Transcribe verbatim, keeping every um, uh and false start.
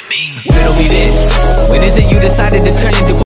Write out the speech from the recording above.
Riddle me this, when is it you decided to turn into